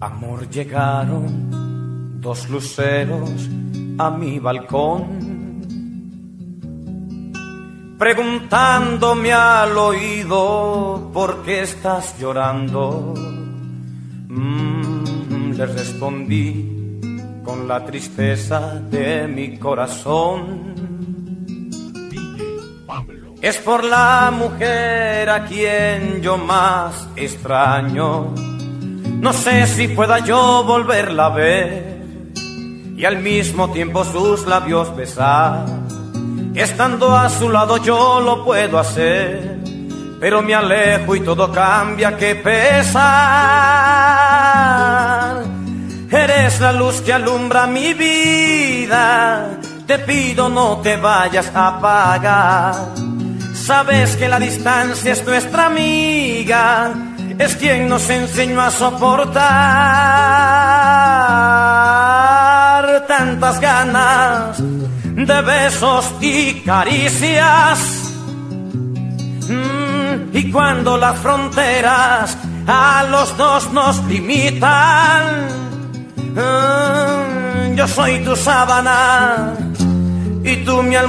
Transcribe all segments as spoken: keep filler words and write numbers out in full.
Amor, llegaron dos luceros a mi balcón, preguntándome al oído ¿por qué estás llorando? Mm, les respondí con la tristeza de mi corazón. Es por la mujer a quien yo más extraño. No sé si pueda yo volverla a ver y al mismo tiempo sus labios besar. Estando a su lado yo lo puedo hacer, pero me alejo y todo cambia, qué pesar. Eres la luz que alumbra mi vida, te pido no te vayas a apagar. Sabes que la distancia es nuestra amiga, es quien nos enseñó a soportar tantas ganas de besos y caricias. Mm, y cuando las fronteras a los dos nos limitan, mm, yo soy tu sábana y tú mi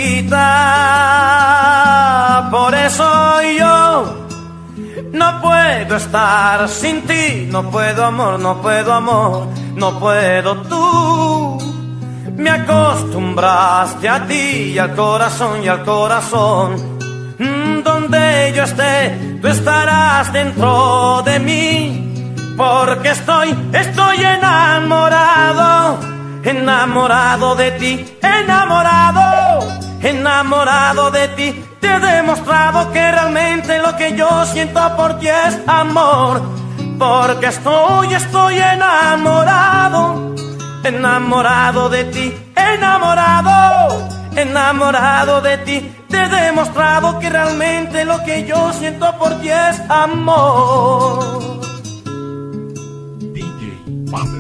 almohadita. Por eso yo no puedo estar sin ti, no puedo amor, no puedo amor, no puedo. Tú me acostumbraste a ti y al corazón y al corazón. Mm, donde yo esté, tú estarás dentro de mí, porque estoy, estoy enamorado, enamorado de ti, enamorado, enamorado de ti. Te he demostrado que realmente lo que yo siento por ti es amor, porque estoy, estoy enamorado, enamorado de ti, enamorado, enamorado de ti. Te he demostrado que realmente lo que yo siento por ti es amor. D J Pablo.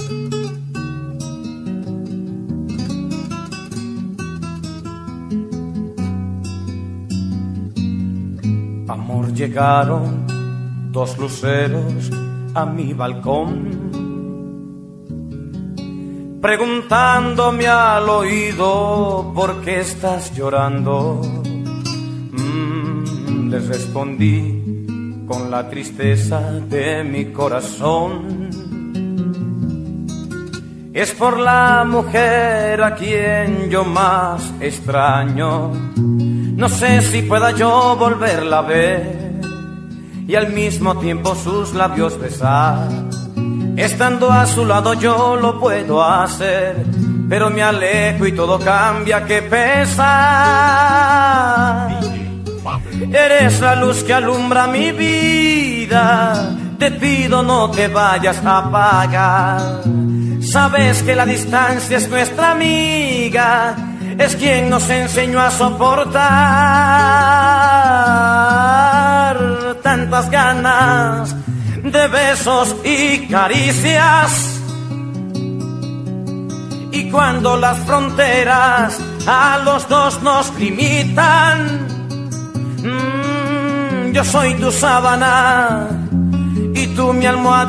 Amor, llegaron dos luceros a mi balcón, preguntándome al oído ¿por qué estás llorando? Mm, les respondí con la tristeza de mi corazón. Es por la mujer a quien yo más extraño. No sé si pueda yo volverla a ver y al mismo tiempo sus labios besar. Estando a su lado yo lo puedo hacer, pero me alejo y todo cambia, qué pesar. Eres la luz que alumbra mi vida, te pido no te vayas a apagar. Sabes que la distancia es nuestra amiga, es quien nos enseñó a soportar tantas ganas de besos y caricias. Y cuando las fronteras a los dos nos limitan, mmm, yo soy tu sábana y tú mi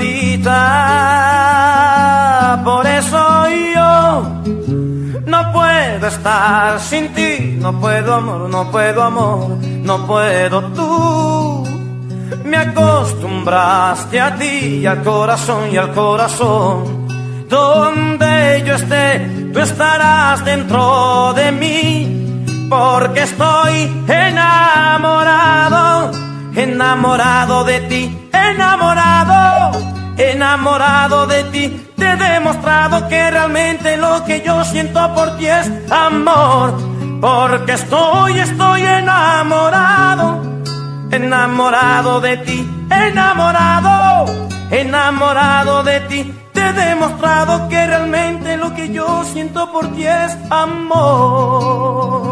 almohadita. Por eso yo no puedo estar sin ti, no puedo amor, no puedo amor, no puedo. Tú me acostumbraste a ti y al corazón y al corazón. Donde yo esté, tú estarás dentro de mí, porque estoy enamorado, enamorado de ti, enamorado, enamorado de ti. Te he demostrado que realmente lo que yo siento por ti es amor, porque estoy, estoy enamorado, enamorado de ti, enamorado, enamorado de ti. Te he demostrado que realmente lo que yo siento por ti es amor.